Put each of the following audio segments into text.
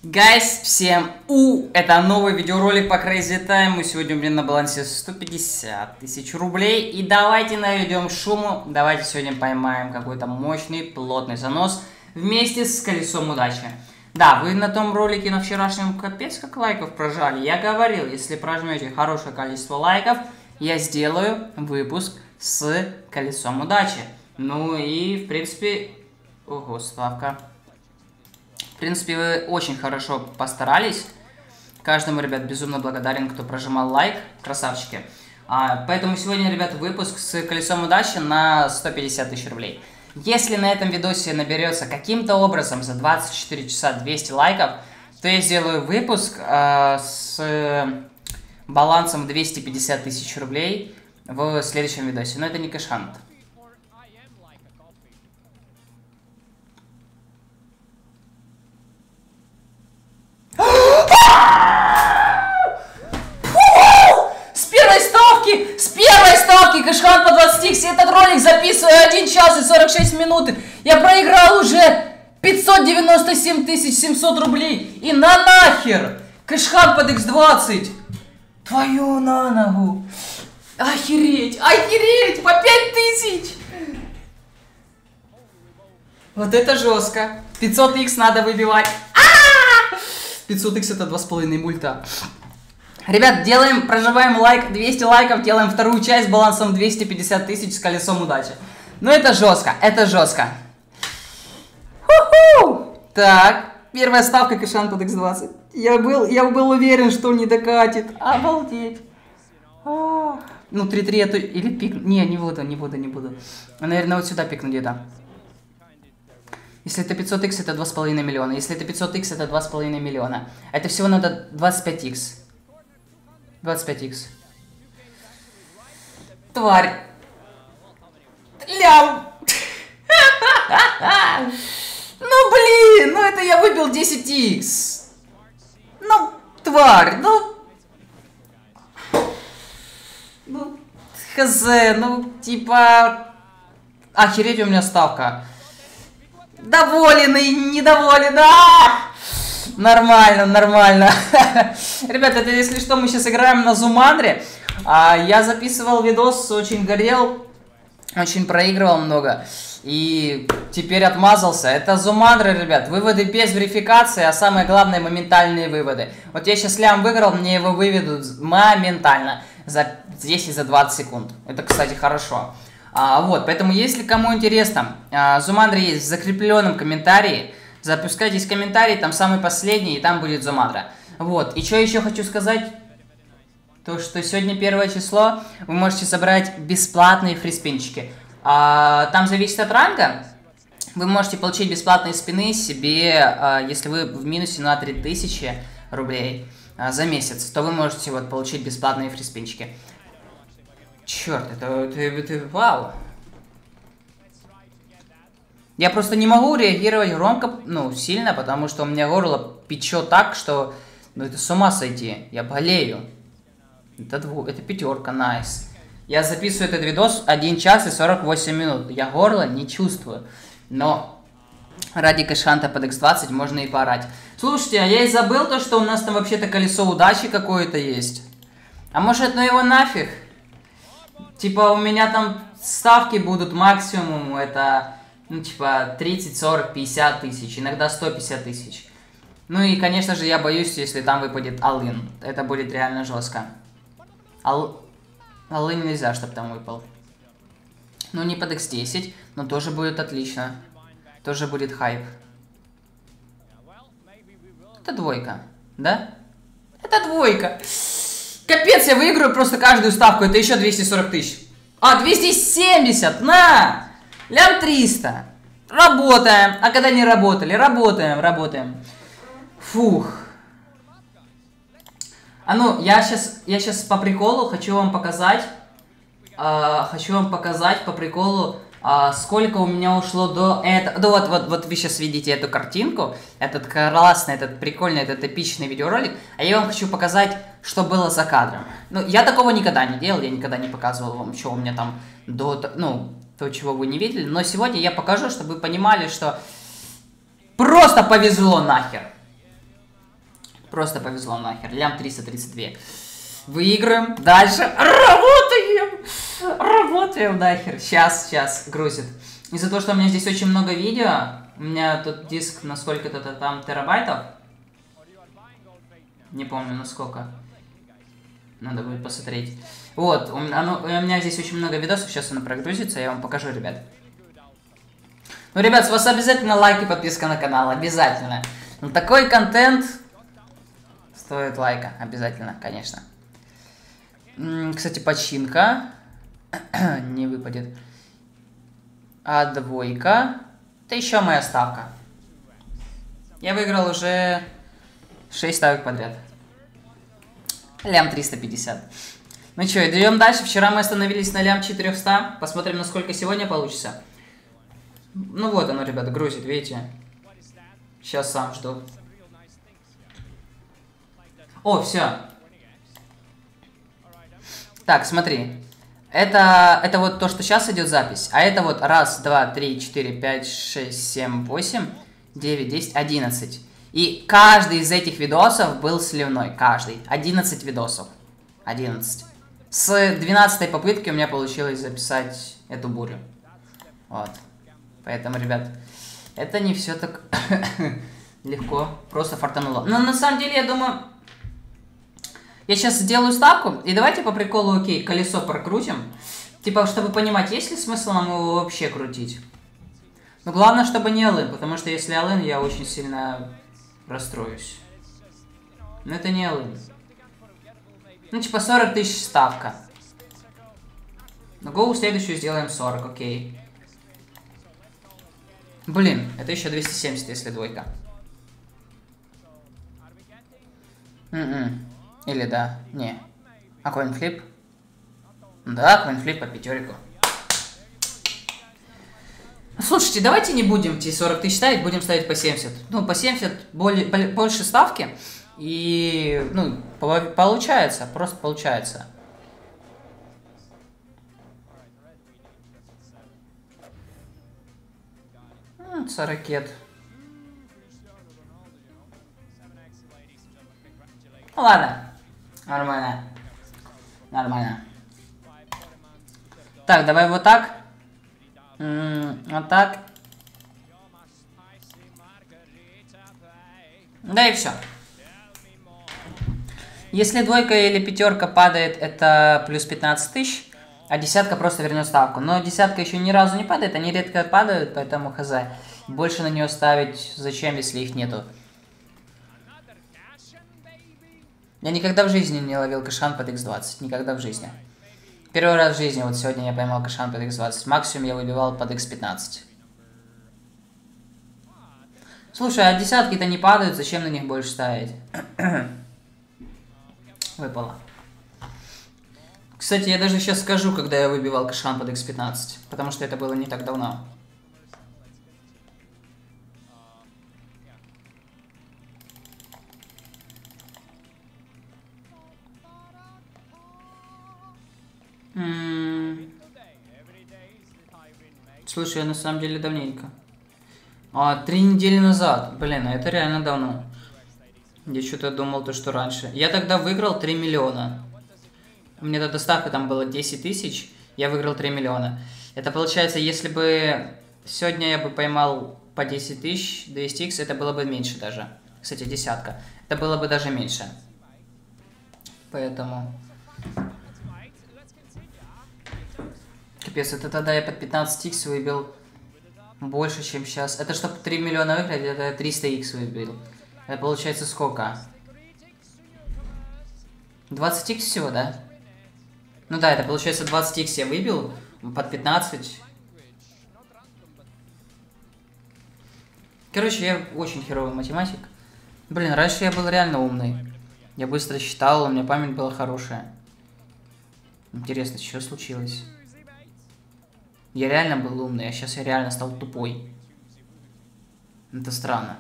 Гайс, всем это новый видеоролик по Crazy Time. Сегодня у меня на балансе 150 тысяч рублей. И давайте наведем шуму. Давайте сегодня поймаем какой-то мощный, плотный занос вместе с колесом удачи. Да, вы на том ролике на вчерашнем капец как лайков прожали. Я говорил, если прожмете хорошее количество лайков, я сделаю выпуск с колесом удачи. Ну и в принципе... Ого, ставка. В принципе, вы очень хорошо постарались. Каждому, ребят, безумно благодарен, кто прожимал лайк. Красавчики. Поэтому сегодня, ребят, выпуск с колесом удачи на 150 тысяч рублей. Если на этом видосе наберется каким-то образом за 24 часа 200 лайков, то я сделаю выпуск с балансом 250 тысяч рублей в следующем видосе. Но это не кэшхант. С первой ставки кэшхант по 20 х. Этот ролик записываю 1 час и 46 минут. Я проиграл уже 597 700 рублей. И на нахер! Кэшхант под x20. Твою на ногу. Охереть, охереть, по 5000. Вот это жестко. 500 х надо выбивать. 500 х это 2,5 мульта. Ребят, проживаем лайк, 200 лайков, делаем вторую часть с балансом 250 тысяч с колесом удачи. Ну это жестко, это жестко. Ху-ху! Так, первая ставка кэшхант под x20. Я был уверен, что не докатит. Обалдеть. Ну 3-3 это или пик... Не буду. Наверное, вот сюда пикну где-то. Если это 500 х, это 2,5 миллиона. Если это 500 х, это 2,5 миллиона. Это всего надо 25 х. 25 х. Тварь. Лям. Ну блин, ну это я выбил 10 х. Ну, тварь, ну хз, ну типа... Охереть, у меня ставка. Доволен и недоволен, да! Нормально. Ребята, это если что, мы сейчас играем на Зумандре. Я записывал видос, очень горел, очень проигрывал много. И теперь отмазался. Это Зумандра, ребят. Выводы без верификации, а самое главное, моментальные выводы. Вот я сейчас лям выиграл, мне его выведут моментально. За 10 и за 20 секунд. Это, кстати, хорошо. Вот, поэтому, если кому интересно, Зумандра есть в закрепленном комментарии. Запускайтесь в комментарии, там самый последний, и там будет Зумандра. Вот, и что еще хочу сказать, то что сегодня 1 число, вы можете собрать бесплатные фриспинчики. Там зависит от ранга, вы можете получить бесплатные спины себе, если вы в минусе на 3000 рублей за месяц, то вы можете вот получить бесплатные фриспинчики. Черт, это вау. Я просто не могу реагировать громко, сильно, потому что у меня горло печет так, что, это с ума сойти. Я болею. Это пятерка, найс. Я записываю этот видос 1 час и 48 минут. Я горло не чувствую. Но ради кэшханта под x20 можно и поорать. Слушайте, а я и забыл то, что у нас там вообще-то колесо удачи какое-то есть. А может, ну его нафиг? Типа, у меня там ставки будут максимум, это... типа 30, 40, 50 тысяч, иногда 150 тысяч. Ну и, конечно же, я боюсь, если там выпадет All-in. Это будет реально жестко. All-in нельзя, чтобы там выпал. Ну, не под x10, но тоже будет отлично. Тоже будет хайп. Это двойка, да? Это двойка. Капец, я выиграю просто каждую ставку, это еще 240 тысяч. 270, на! Лям 300. Работаем. А когда не работали? Работаем. Фух. Я сейчас по приколу хочу вам показать. По приколу, сколько у меня ушло до этого. Вот вы сейчас видите эту картинку. Этот классный, этот прикольный, этот эпичный видеоролик. А я вам хочу показать, что было за кадром. Я такого никогда не делал. Я никогда не показывал вам, что у меня там то, чего вы не видели. Но сегодня я покажу, чтобы вы понимали, что просто повезло нахер. Просто повезло нахер. Лям 332. Выиграем. Дальше. Работаем. Работаем нахер. Сейчас грузит. Из-за того, что у меня здесь очень много видео. У меня тут диск на сколько-то там терабайтов. Не помню на сколько. Надо будет посмотреть. Вот. У меня здесь очень много видосов. Сейчас оно прогрузится. Я вам покажу, ребят. Ну, ребят, с вас обязательно лайк и подписка на канал. Обязательно. Ну, такой контент стоит лайка. Обязательно, конечно. Кстати, починка. Не выпадет. А двойка. Это еще моя ставка. Я выиграл уже 6 ставок подряд. Лям 350. Ну что, идем дальше. Вчера мы остановились на лям 400. Посмотрим, насколько сегодня получится. Ну вот оно, ребята, грузит, видите? Сейчас сам жду. О, все. Так, смотри. Это вот то, что сейчас идет запись. А это вот 1, 2, 3, 4, 5, 6, 7, 8, 9, 10, 11. И каждый из этих видосов был сливной. Каждый. 11 видосов. 11. С 12-й попытки у меня получилось записать эту бурю. Вот. Поэтому, ребят, это не все так легко. Просто фартануло. Но на самом деле, я думаю... Я сейчас сделаю ставку, и давайте по приколу, окей, колесо прокрутим. Типа, чтобы понимать, есть ли смысл нам его вообще крутить. Но главное, чтобы не all-in, потому что если all-in, я очень сильно расстроюсь. Но это не all-in. Ну, типа, 40 тысяч ставка. Но гоу следующую сделаем 40, окей. Блин, это еще 270, если двойка. Или да, не. А коинфлип? Да, коинфлип по пятерику. Слушайте, давайте не будем те 40 тысяч ставить, будем ставить по 70. Ну, по 70 больше ставки. И, ну, получается, просто получается. Ракет. Ну, ладно. Нормально. Нормально. Так, давай вот так. Вот так. Да и все. Если двойка или пятерка падает, это плюс 15 тысяч, а десятка просто вернет ставку. Но десятка еще ни разу не падает, они редко падают, поэтому хз. Больше на нее ставить зачем, если их нету. Я никогда в жизни не ловил кэшан под x20. Никогда в жизни. Первый раз в жизни, вот сегодня я поймал кэшан под x20. Максимум я выбивал под x15. Слушай, а десятки-то не падают, зачем на них больше ставить? Выпало. Кстати, я даже сейчас скажу, когда я выбивал кэшан под x15. Потому что это было не так давно. Слушай, я на самом деле давненько. 3 недели назад. Блин, это реально давно. Я что-то думал, то, что раньше. Я тогда выиграл 3 миллиона. У меня тогда ставка там была 10 тысяч. Я выиграл 3 миллиона. Это получается, если бы сегодня я бы поймал по 10 тысяч 200х, это было бы меньше даже. Кстати, десятка. Это было бы даже меньше. Поэтому... Капец, это тогда я под 15х выбил больше, чем сейчас. Это чтобы 3 миллиона выиграть, это 300х выбил. Это получается сколько? 20х всего, да? Ну да, это получается 20х я выбил под 15. Короче, я очень херовый математик. Блин, раньше я был реально умный. Я быстро считал, у меня память была хорошая. Интересно, что случилось? Я реально был умный, а сейчас я реально стал тупой. Это странно.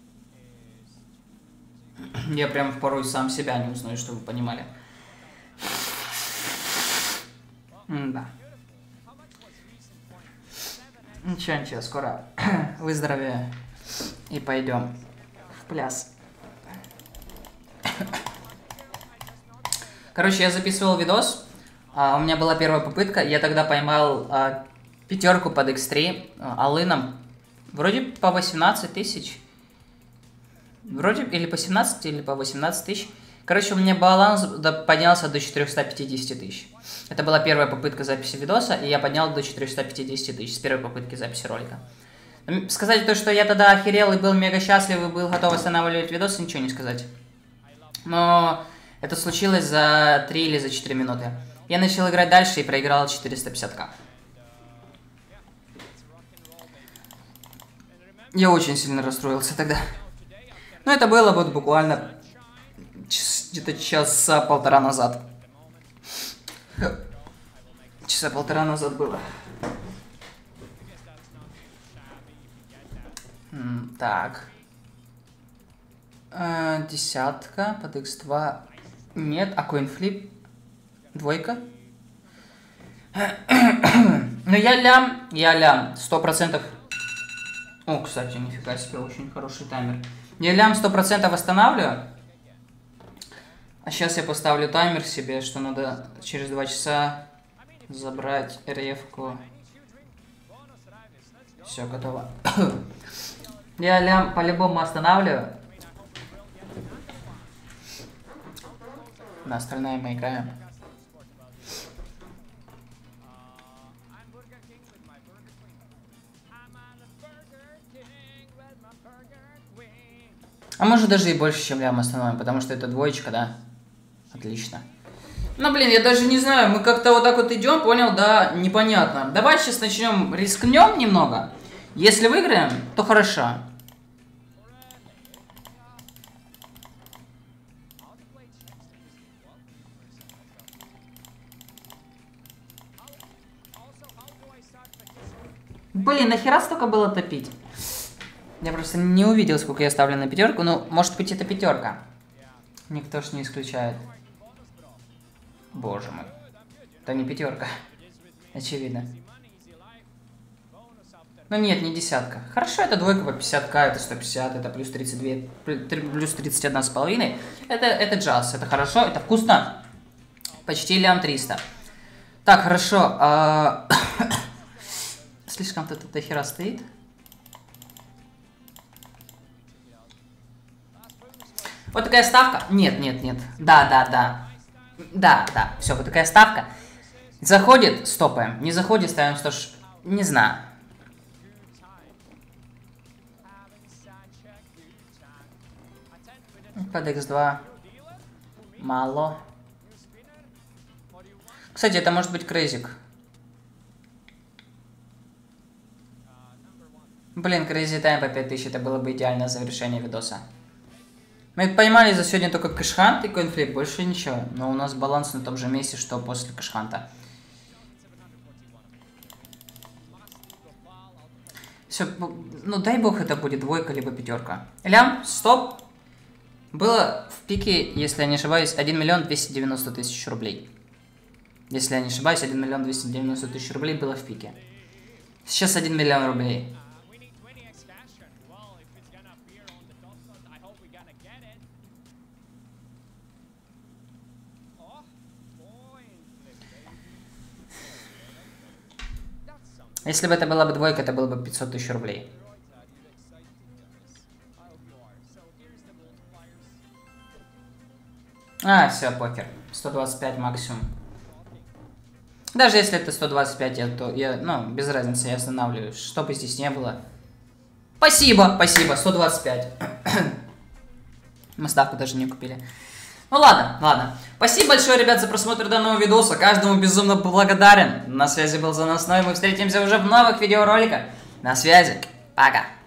Я прям порой сам себя не узнаю, чтобы вы понимали. Да. Ничего, скоро выздоровею и пойдем в пляс. Короче, я записывал видос, у меня была первая попытка, я тогда поймал пятерку под X3 алыном, вроде по 18 тысяч, вроде или по 17, или по 18 тысяч. Короче, у меня баланс поднялся до 450 тысяч. Это была первая попытка записи видоса, и я поднял до 450 тысяч с первой попытки записи ролика. Сказать то, что я тогда охерел и был мега счастлив, и был готов останавливать видос, ничего не сказать. Но это случилось за 3 или за 4 минуты. Я начал играть дальше и проиграл 450к. Я очень сильно расстроился тогда. Но это было вот буквально где-то часа полтора назад. Часа полтора назад было. Так. Десятка под x2. Нет, а коинфлип? Двойка? Ну я лям. 100%. О, кстати, нифига себе, очень хороший таймер. Я лям 100% восстанавливаю. А сейчас я поставлю таймер себе, что надо через 2 часа забрать ревку. Все, готово. Я лям по-любому останавливаю. На остальное мы играем. А может даже и больше, чем лям остановим, потому что это двоечка, да? Отлично. Ну, блин, я даже не знаю, мы как-то вот так вот идем, понял, да, непонятно. Давай сейчас начнем, рискнем немного. Если выиграем, то хорошо. Блин, нахера столько было топить? Я просто не увидел, сколько я ставлю на пятерку. Ну, может быть, это пятерка. Никто ж не исключает. Боже мой. Это не пятерка. Очевидно. Ну нет, не десятка. Хорошо, это двойка по 50к, это 150, это плюс 32, плюс 31,5. Это джаз, это хорошо, это вкусно. Почти лям 300. Так, хорошо. Слишком тут до хера стоит. Вот такая ставка. Нет. Да. Да. Все, вот такая ставка. Заходит, стопаем. Не заходит, ставим 100. Не знаю. Под x2. Мало. Кстати, это может быть крейзик. Блин, crazy time по 5000, это было бы идеальное завершение видоса. Мы поймали за сегодня только кэшхант и коинфлип, больше ничего. Но у нас баланс на том же месте, что после кэшханта. Все, ну дай бог это будет двойка либо пятерка. Лям, стоп. Было в пике, если я не ошибаюсь, 1 миллион 290 тысяч рублей. Если я не ошибаюсь, 1 миллион 290 тысяч рублей было в пике. Сейчас 1 миллион рублей. Если бы это была бы двойка, это было бы 500 тысяч рублей. А, все, покер. 125 максимум. Даже если это 125, то я, ну, без разницы, я останавливаюсь. Что бы здесь не было. Спасибо, 125. Мы ставку даже не купили. Ну ладно. Спасибо большое, ребят, за просмотр данного видоса. Каждому безумно благодарен. На связи был Заносной. Мы встретимся уже в новых видеороликах. На связи. Пока.